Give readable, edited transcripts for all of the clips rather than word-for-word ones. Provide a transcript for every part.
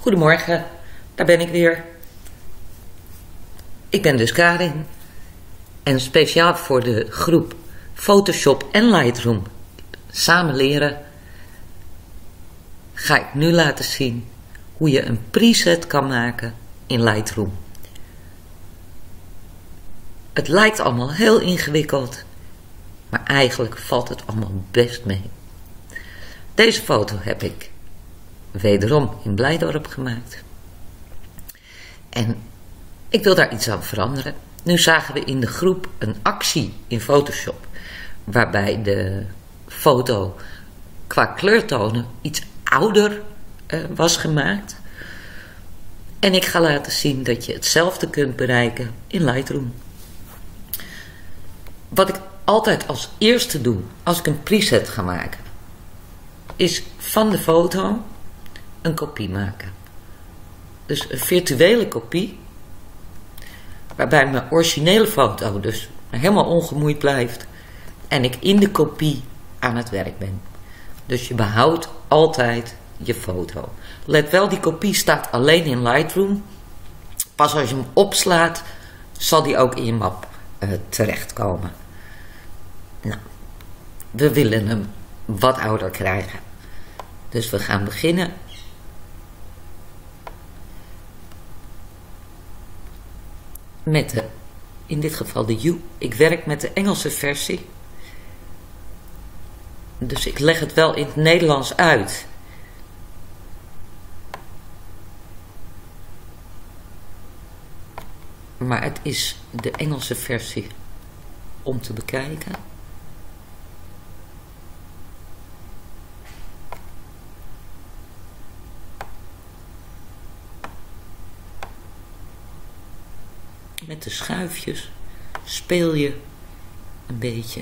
Goedemorgen, daar ben ik weer. Ik ben dus Karin en speciaal voor de groep Photoshop en Lightroom samen leren ga ik nu laten zien hoe je een preset kan maken in Lightroom. Het lijkt allemaal heel ingewikkeld, maar eigenlijk valt het allemaal best mee. Deze foto heb ik wederom in Blijdorp gemaakt. En ik wil daar iets aan veranderen. Nu zagen we in de groep een actie in Photoshop, waarbij de foto qua kleurtonen iets ouder was gemaakt. En ik ga laten zien dat je hetzelfde kunt bereiken in Lightroom. Wat ik altijd als eerste doe als ik een preset ga maken, is van de foto een kopie maken. Dus een virtuele kopie, waarbij mijn originele foto dus helemaal ongemoeid blijft en ik in de kopie aan het werk ben. Dus je behoudt altijd je foto. Let wel, die kopie staat alleen in Lightroom. Pas als je hem opslaat, zal die ook in je map terechtkomen. Nou, we willen hem wat ouder krijgen. Dus we gaan beginnen met in dit geval de U. Ik werk met de Engelse versie. Dus ik leg het wel in het Nederlands uit. Maar het is de Engelse versie om te bekijken. Met de schuifjes speel je een beetje.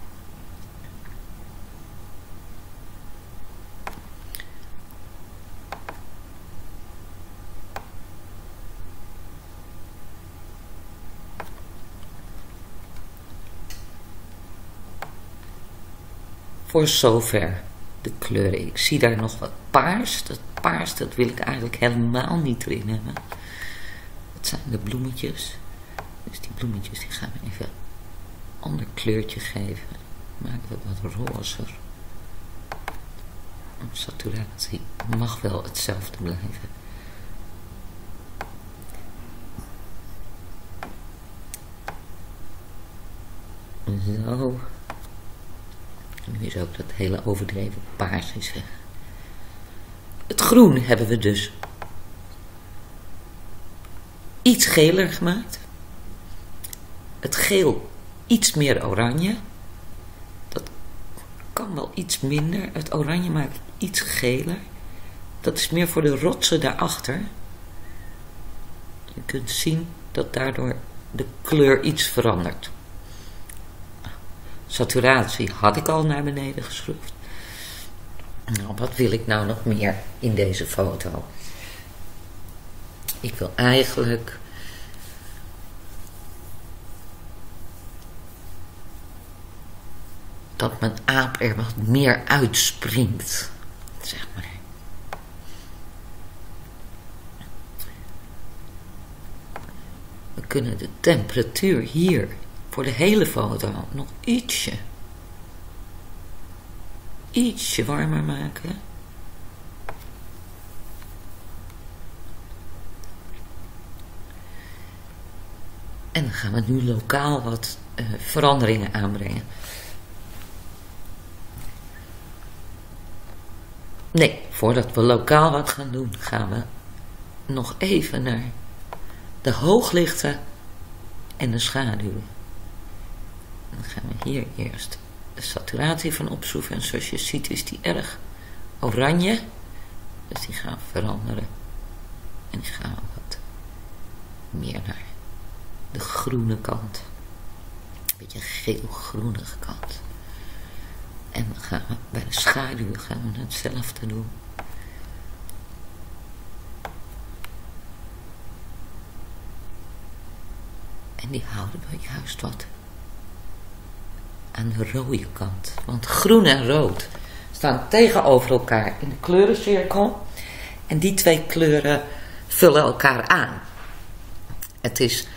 Voor zover de kleuren. Ik zie daar nog wat paars. Dat paars, dat wil ik eigenlijk helemaal niet erin hebben. Dat zijn de bloemetjes. Dus die bloemetjes die gaan we even een ander kleurtje geven. Maken we wat rozer. Saturatie mag wel hetzelfde blijven. Zo. Nu is ook dat hele overdreven paars is weg. Het groen hebben we dus iets geler gemaakt. Het geel iets meer oranje. Dat kan wel iets minder. Het oranje maak ik iets geler. Dat is meer voor de rotsen daarachter. Je kunt zien dat daardoor de kleur iets verandert. Saturatie had ik al naar beneden geschroefd. Nou, wat wil ik nou nog meer in deze foto? Ik wil eigenlijk dat mijn aap er wat meer uitspringt, zeg maar. We kunnen de temperatuur hier voor de hele foto nog ietsje warmer maken. En dan gaan we nu lokaal wat veranderingen aanbrengen. Nee, voordat we lokaal wat gaan doen, gaan we nog even naar de hooglichten en de schaduwen. Dan gaan we hier eerst de saturatie van opschroeven. En zoals je ziet is die erg oranje. Dus die gaan veranderen. En die gaan we wat meer naar de groene kant. Een beetje geel-groenige kant. En dan gaan we bij de schaduwen gaan we hetzelfde doen. En die houden we juist wat aan de rode kant. Want groen en rood staan tegenover elkaar in de kleurencirkel. En die twee kleuren vullen elkaar aan. Het is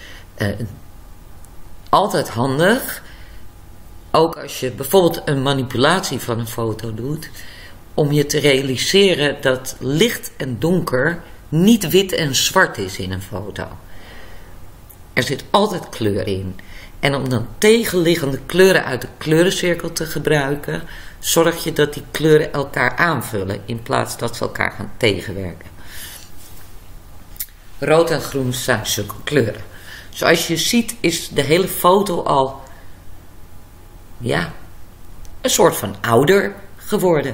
altijd handig, ook als je bijvoorbeeld een manipulatie van een foto doet, om je te realiseren dat licht en donker niet wit en zwart is in een foto. Er zit altijd kleur in. En om dan tegenliggende kleuren uit de kleurencirkel te gebruiken, zorg je dat die kleuren elkaar aanvullen in plaats dat ze elkaar gaan tegenwerken. Rood en groen zijn zulke kleuren. Zoals je ziet is de hele foto al, ja, een soort van ouder geworden.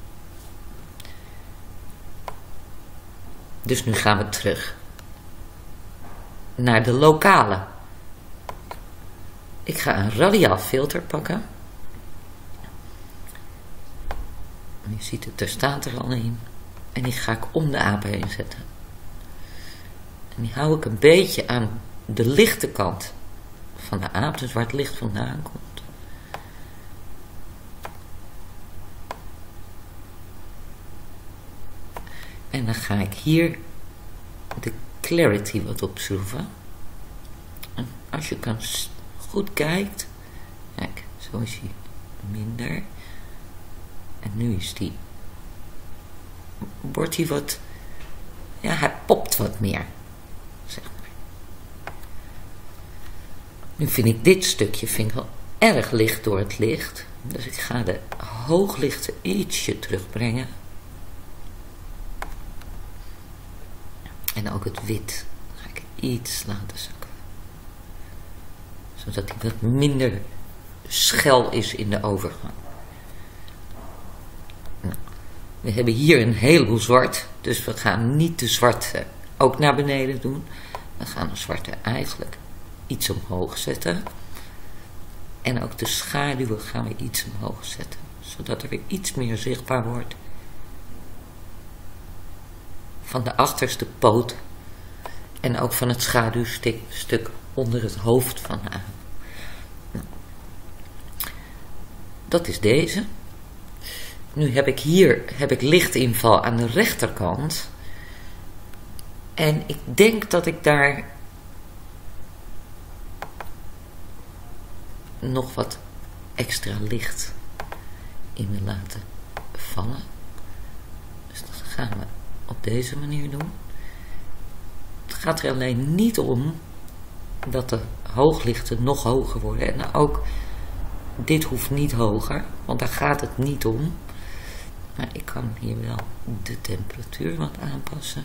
Dus nu gaan we terug naar de lokale. Ik ga een radiaal filter pakken. Je ziet het, er staat er al in. En die ga ik om de aap heen zetten. En die hou ik een beetje aan de lichte kant van de aap, dus waar het licht vandaan komt. En dan ga ik hier de clarity wat opschroeven. En als je kan goed kijkt, kijk, zo is hij minder. En nu is die, wordt hij wat, ja, hij popt wat meer, zeg maar. Nu vind ik dit stukje wel erg licht door het licht. Dus ik ga de hooglichten ietsje terugbrengen. En ook het wit ga ik iets laten zakken. Zodat hij wat minder schel is in de overgang. Nou, we hebben hier een heleboel zwart. Dus we gaan niet de zwarte ook naar beneden doen. We gaan de zwarte eigenlijk iets omhoog zetten. En ook de schaduwen gaan we iets omhoog zetten. Zodat er weer iets meer zichtbaar wordt van de achterste poot. En ook van het schaduwstuk onder het hoofd van de aap. Nou, dat is deze. Nu heb ik hier lichtinval aan de rechterkant. En ik denk dat ik daar nog wat extra licht in wil laten vallen. Dus dat gaan we op deze manier doen. Het gaat er alleen niet om dat de hooglichten nog hoger worden. En ook dit hoeft niet hoger, want daar gaat het niet om. Maar ik kan hier wel de temperatuur wat aanpassen.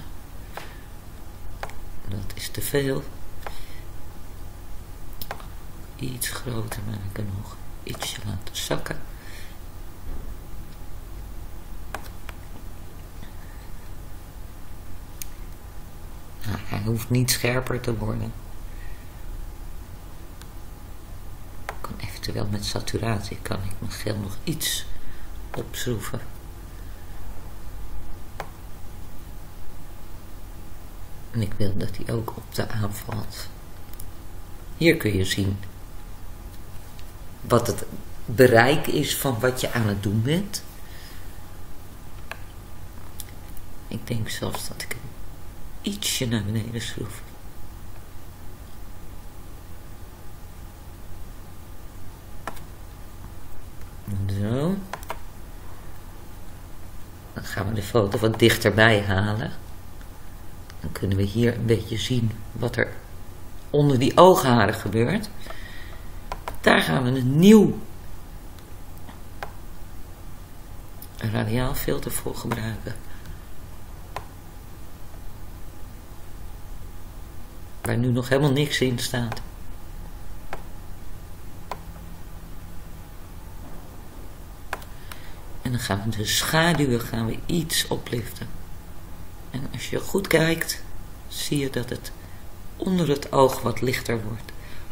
Dat is te veel. Iets groter maken nog. Ietsje laten zakken. Nou, hij hoeft niet scherper te worden. Ik kan eventueel met saturatie kan ik mijn geel nog iets opschroeven. En ik wil dat hij ook op de aanvalt. Hier kun je zien wat het bereik is van wat je aan het doen bent. Ik denk zelfs dat ik hem ietsje naar beneden schroef. Zo. Dan gaan we de foto wat dichterbij halen. Dan kunnen we hier een beetje zien wat er onder die oogharen gebeurt. Daar gaan we een nieuw radiaalfilter voor gebruiken. Waar nu nog helemaal niks in staat. En dan gaan we de schaduwen iets opliften. En als je goed kijkt, zie je dat het onder het oog wat lichter wordt.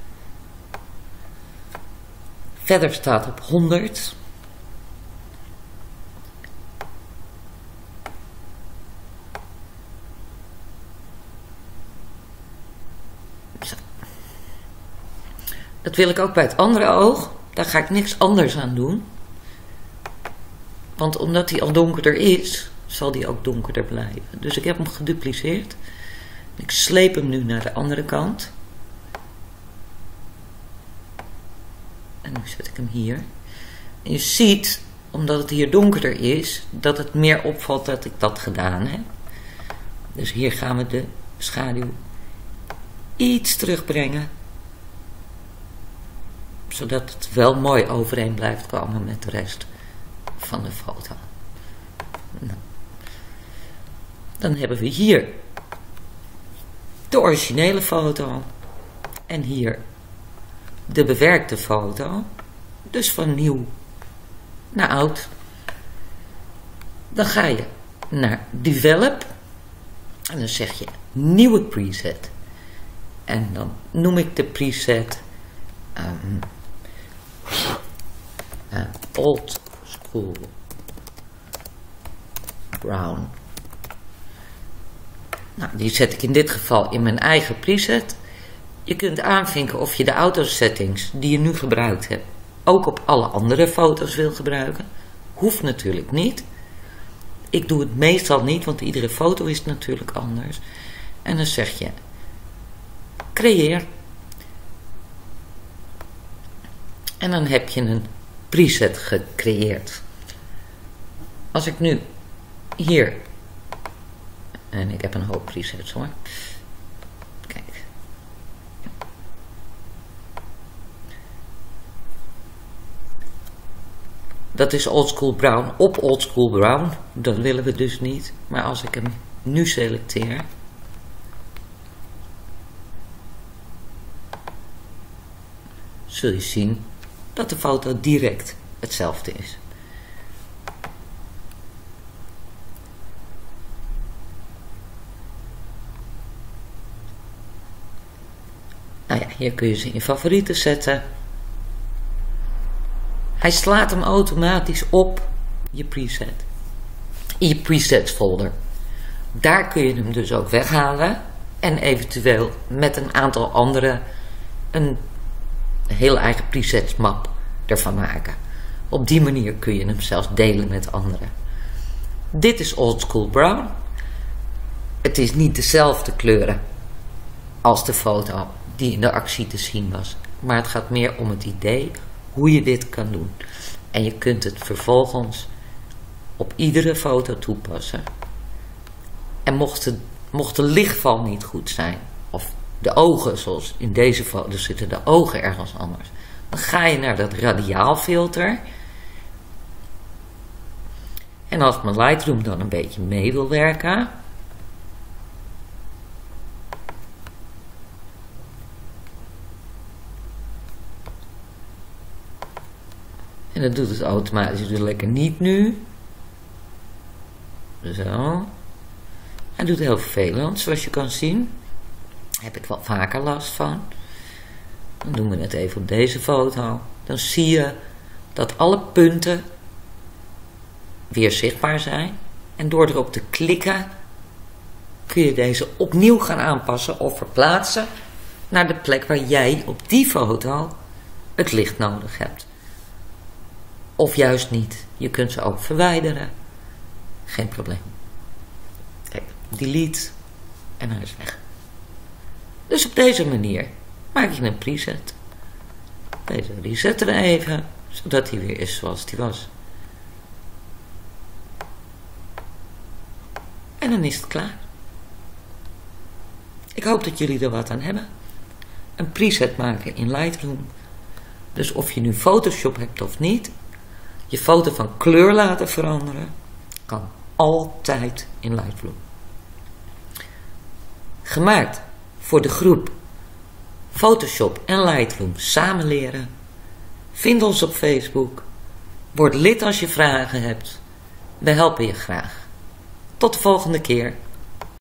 Verder staat op 100. Zo. Dat wil ik ook bij het andere oog. Daar ga ik niks anders aan doen. Want omdat hij al donkerder is, zal die ook donkerder blijven. Dus ik heb hem gedupliceerd. Ik sleep hem nu naar de andere kant. En nu zet ik hem hier. En je ziet, omdat het hier donkerder is, dat het meer opvalt dat ik dat gedaan heb. Dus hier gaan we de schaduw iets terugbrengen. Zodat het wel mooi overeen blijft komen met de rest van de foto. Nou. Dan hebben we hier de originele foto. En hier de bewerkte foto. Dus van nieuw naar oud. Dan ga je naar Develop. En dan zeg je nieuwe preset. En dan noem ik de preset Old School Brown. Nou, die zet ik in dit geval in mijn eigen preset. Je kunt aanvinken of je de autosettings die je nu gebruikt hebt ook op alle andere foto's wil gebruiken. Hoeft natuurlijk niet. Ik doe het meestal niet, want iedere foto is natuurlijk anders. En dan zeg je creëer. En dan heb je een preset gecreëerd. Als ik nu hier, en ik heb een hoop presets hoor. Kijk. Dat is Old School Brown op Old School Brown. Dat willen we dus niet. Maar als ik hem nu selecteer, zul je zien dat de foto direct hetzelfde is. Nou ja, hier kun je ze in favorieten zetten. Hij slaat hem automatisch op je preset. In je presets folder. Daar kun je hem dus ook weghalen. En eventueel met een aantal andere een heel eigen presets map ervan maken. Op die manier kun je hem zelfs delen met anderen. Dit is Old School Brown. Het is niet dezelfde kleuren als de foto die in de actie te zien was. Maar het gaat meer om het idee hoe je dit kan doen. En je kunt het vervolgens op iedere foto toepassen. En mocht de lichtval niet goed zijn, of de ogen, zoals in deze foto zitten de ogen ergens anders, dan ga je naar dat radiaalfilter. En als mijn Lightroom dan een beetje mee wil werken, en dat doet het automatisch dus lekker niet nu. Zo. Hij doet heel vervelend, zoals je kan zien. Daar heb ik wel vaker last van. Dan doen we het even op deze foto. Dan zie je dat alle punten weer zichtbaar zijn. En door erop te klikken kun je deze opnieuw gaan aanpassen of verplaatsen naar de plek waar jij op die foto het licht nodig hebt. Of juist niet. Je kunt ze ook verwijderen. Geen probleem. Kijk, delete en hij is weg. Dus op deze manier maak je een preset. Deze resetten we even, zodat hij weer is zoals hij was. En dan is het klaar. Ik hoop dat jullie er wat aan hebben. Een preset maken in Lightroom. Dus of je nu Photoshop hebt of niet, je foto van kleur laten veranderen kan altijd in Lightroom. Gemaakt voor de groep Photoshop en Lightroom samen leren. Vind ons op Facebook. Word lid als je vragen hebt. We helpen je graag. Tot de volgende keer.